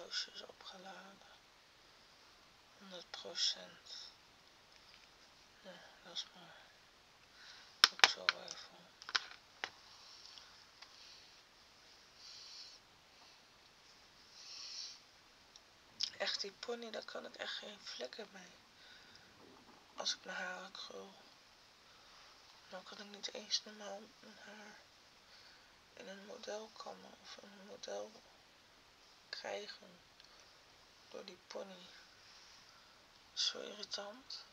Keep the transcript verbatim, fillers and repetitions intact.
doosjes opgeladen. honderd procent. Nou, dat is maar ook zo even. Echt, die pony, daar kan ik echt geen vlekken mee. Als ik mijn haren krul. Dan kan ik niet eens normaal mijn haar in een model kammen of in een model krijgen. Door die pony. Zo irritant.